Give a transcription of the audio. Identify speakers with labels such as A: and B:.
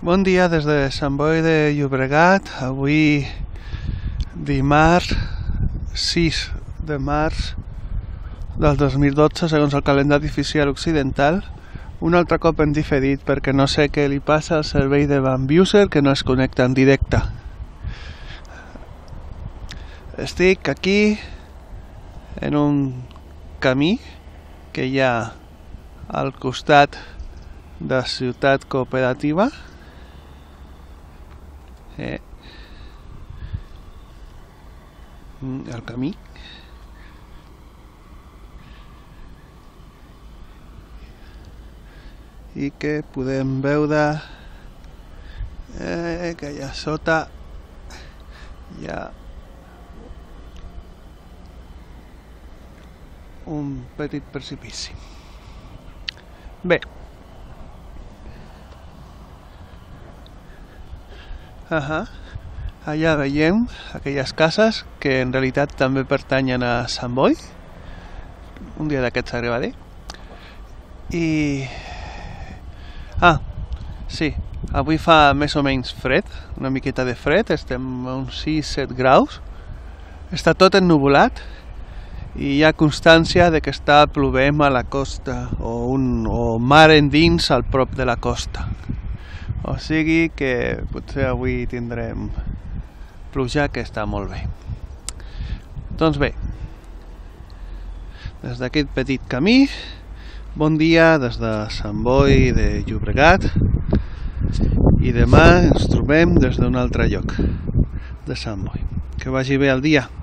A: Bon dia des de Sant Boi de Llobregat. Avui dimarts 6 de març del 2012 segons el calendari oficial occidental. Un altre cop en diferit perquè no sé què li passa al servei de Bambuser que no es connecta en directe. Estic aquí en un camí que hi ha al costat de Ciutat Cooperativa. El camí i que podem veure que allà sota hi ha un petit precipici. Bé, allà veiem aquelles cases que en realitat també pertanyen a Sant Boi. Un dia d'aquests arribaré. I... sí, avui fa més o menys fred, una miqueta de fred, estem a uns 6-7 graus. Està tot ennuvolat i hi ha constància de que està plovent a la costa o mar endins al prop de la costa. O sigui que potser avui tindrem pluja, que està molt bé. Doncs bé, des d'aquest petit camí, bon dia des de Sant Boi de Llobregat, i demà ens trobem des d'un altre lloc de Sant Boi. Que vagi bé el dia.